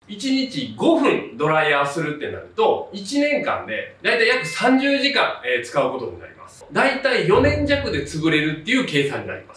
1日5分ドライヤーするってなると、1年間でだいたい約30時間使うことになります。だいたい4年弱で潰れるっていう計算になります。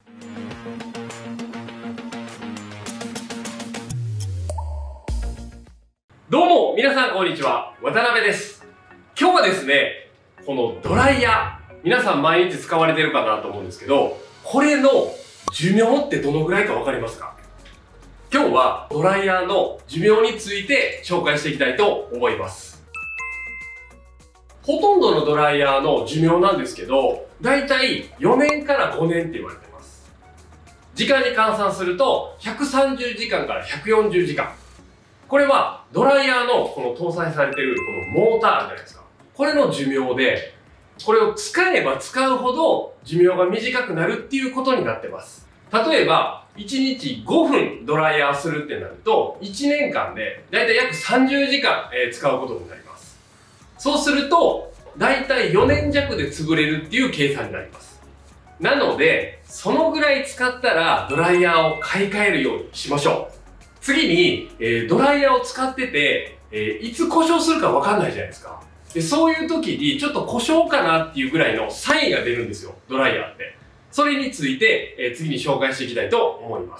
どうも、皆さんこんにちは。渡辺です。今日はですね、このドライヤー、皆さん毎日使われてるかなと思うんですけど、これの寿命ってどのぐらいかわかりますか？今日はドライヤーの寿命について紹介していきたいと思います。ほとんどのドライヤーの寿命なんですけど、だいたい4年から5年って言われてます。時間に換算すると130時間から140時間。これはドライヤーのこの搭載されてるこのモーターじゃないですか。これの寿命で、これを使えば使うほど寿命が短くなるっていうことになってます。例えば、1日5分ドライヤーするってなると、1年間でだいたい約30時間使うことになります。そうすると、だいたい4年弱で潰れるっていう計算になります。なので、そのぐらい使ったらドライヤーを買い替えるようにしましょう。次に、ドライヤーを使ってて、いつ故障するかわかんないじゃないですか。で、そういう時にちょっと故障かなっていうぐらいのサインが出るんですよ、ドライヤーって。それについて、次に紹介していきたいと思います。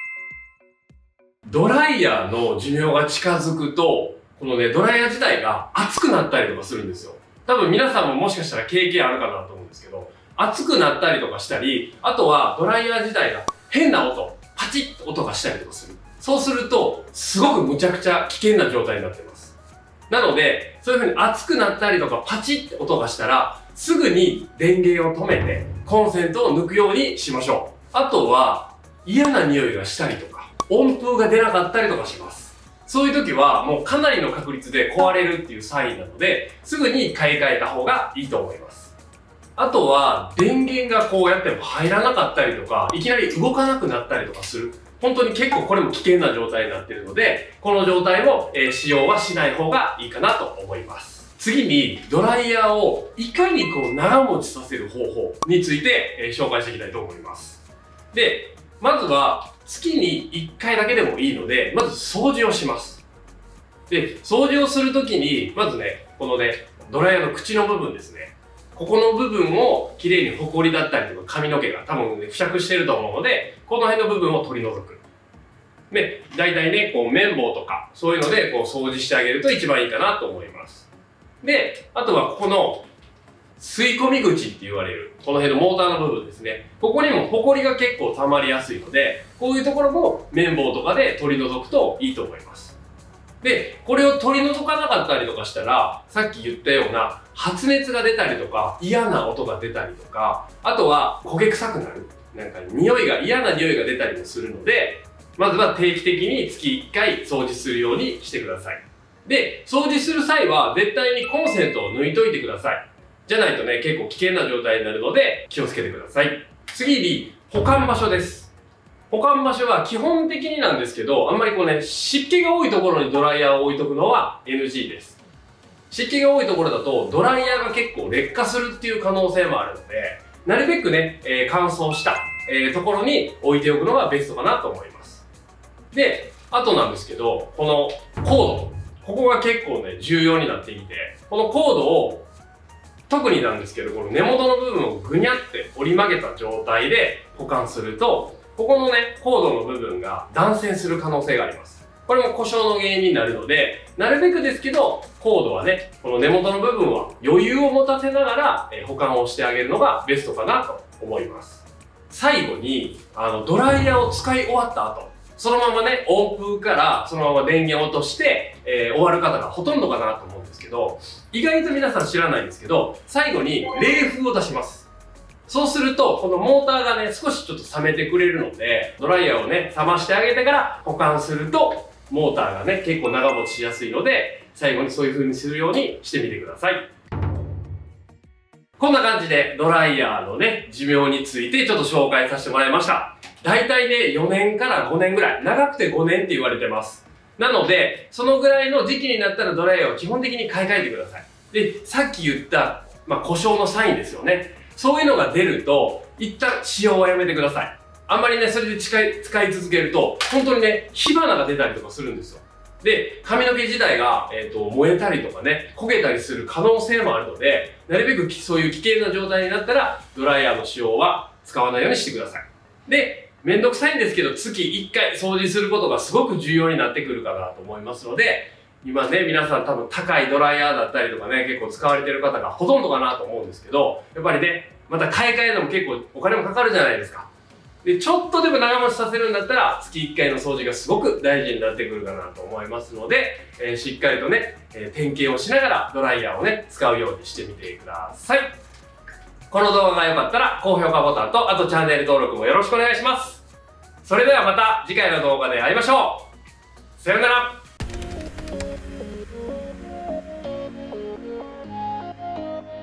ドライヤーの寿命が近づくと、このね、ドライヤー自体が熱くなったりとかするんですよ。多分皆さんももしかしたら経験あるかなと思うんですけど、熱くなったりとかしたり、あとはドライヤー自体が変な音、パチッと音がしたりとかする。そうすると、すごくむちゃくちゃ危険な状態になっています。なので、そういう風に熱くなったりとかパチッって音がしたら、すぐに電源を止めて、コンセントを抜くようにしましょう。あとは、嫌な匂いがしたりとか、温風が出なかったりとかします。そういう時は、もうかなりの確率で壊れるっていうサインなので、すぐに買い替えた方がいいと思います。あとは、電源がこうやっても入らなかったりとか、いきなり動かなくなったりとかする。本当に結構これも危険な状態になっているので、この状態も、使用はしない方がいいかなと思います。次に、ドライヤーをいかにこう長持ちさせる方法について、紹介していきたいと思います。で、まずは月に1回だけでもいいので、まず掃除をします。で、掃除をするときに、まずね、このね、ドライヤーの口の部分ですね。ここの部分をきれいにホコリだったりとか髪の毛が多分ね、付着してると思うので、この辺の部分を取り除く。で、大体ね、こう綿棒とか、そういうのでこう掃除してあげると一番いいかなと思います。で、あとはここの吸い込み口って言われる、この辺のモーターの部分ですね。ここにもホコリが結構溜まりやすいので、こういうところも綿棒とかで取り除くといいと思います。で、これを取り除かなかったりとかしたら、さっき言ったような発熱が出たりとか、嫌な音が出たりとか、あとは焦げ臭くなる。なんか嫌な匂いが出たりもするので、まずは定期的に月1回掃除するようにしてください。で、掃除する際は絶対にコンセントを抜いといてください。じゃないとね、結構危険な状態になるので気をつけてください。次に、保管場所です。保管場所は基本的になんですけど、あんまりこうね、湿気が多いところにドライヤーを置いとくのは NG です。湿気が多いところだとドライヤーが結構劣化するっていう可能性もあるので、なるべくね、乾燥した、ところに置いておくのがベストかなと思います。で、あとなんですけど、このコード。ここが結構ね、重要になってきて、このコードを、特になんですけど、この根元の部分をぐにゃって折り曲げた状態で保管すると、ここのね、コードの部分が断線する可能性があります。これも故障の原因になるので、なるべくですけど、コードはね、この根元の部分は余裕を持たせながら、保管をしてあげるのがベストかなと思います。最後に、ドライヤーを使い終わった後、そのままね、温風からそのまま電源を落として、終わる方がほとんどかなと思うんですけど、意外と皆さん知らないんですけど、最後に冷風を出します。そうすると、このモーターがね、少しちょっと冷めてくれるので、ドライヤーをね、冷ましてあげてから保管すると、モーターがね、結構長持ちしやすいので、最後にそういう風にするようにしてみてください。こんな感じでドライヤーのね、寿命についてちょっと紹介させてもらいました。だいたいね、4年から5年ぐらい。長くて5年って言われてます。なので、そのぐらいの時期になったらドライヤーを基本的に買い替えてください。で、さっき言った、故障のサインですよね。そういうのが出ると、一旦使用はやめてください。 あんまりね、それで使い続けると、本当にね、火花が出たりとかするんですよ。で、髪の毛自体が、燃えたりとかね、焦げたりする可能性もあるので、なるべくそういう危険な状態になったら、ドライヤーの使用は使わないようにしてください。で、めんどくさいんですけど、月1回掃除することがすごく重要になってくるかなと思いますので、今ね、皆さん多分高いドライヤーだったりとかね、結構使われてる方がほとんどかなと思うんですけど、やっぱりね、また買い替えるのも結構お金もかかるじゃないですか。で、ちょっとでも長持ちさせるんだったら、月1回の掃除がすごく大事になってくるかなと思いますので、しっかりとね、点検をしながらドライヤーをね、使うようにしてみてください。この動画が良かったら、高評価ボタンと、あとチャンネル登録もよろしくお願いします。それではまた次回の動画で会いましょう。さようなら。